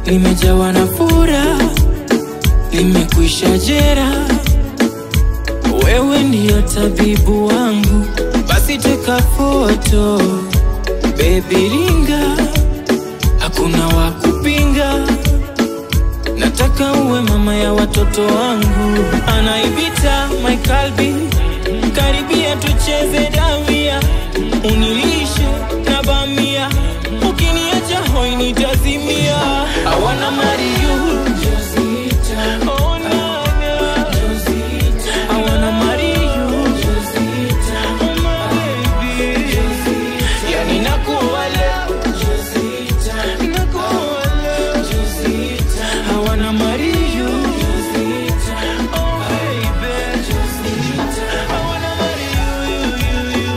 limejawa na furaha, limekwisha jera. Wewe ndiyo tabibu wangu, basi teka foto baby ringa, hakuna wakupinga. Nataka uwe mama ya watoto wangu. Anaibita my kalbi, karibia tucheze dawia, unilishe na bamia, ukiniacha hoi nitazimia. I wanna marry you Josita, oh nana Josita, I wanna marry you Josita, oh my baby Josita, yani nakuwa leo Josita, nakuwa leo Josita, I wanna marry you Josita, oh baby Josita, I wanna marry you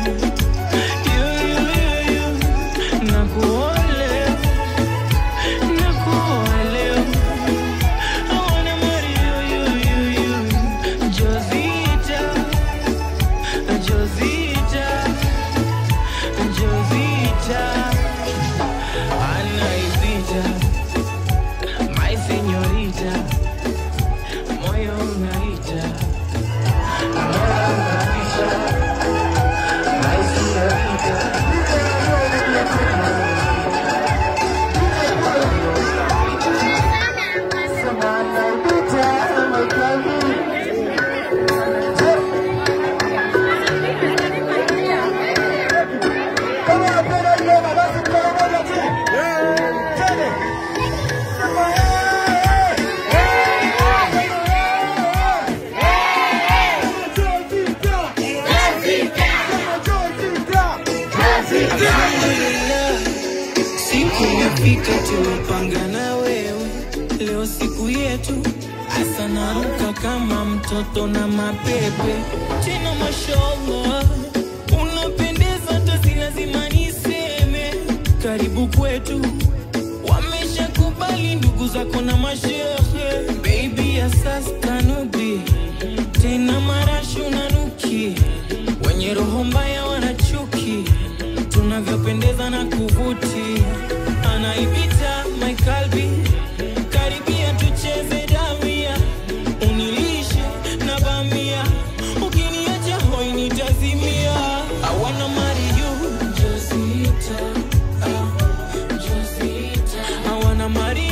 nakuwa leo, nakuwa leo, I wanna marry you Josita, Josita, Josita, Anaibita, my señorita, moyo unaita, moyo unaita, my señorita. Siku imefika tumepanga na wewe, leo siku yetu. Asa naruka kama mtoto na mapepe, tena mashallah unapendeza, hata si lazima niseme. Karibu kwetu, wameshakubali ndugu zako na mashehe. Baby ya sasa kanubi, tena marashi unanuki, wenye roho mbaya wanachuki, tunavyopendeza na kuvuti. Anaibita my kalbi, karibia tucheze dawia, unilishe na bamia, ukiniacha hoi nitazimia. I wanna marry you Josita, Josita, I wanna marry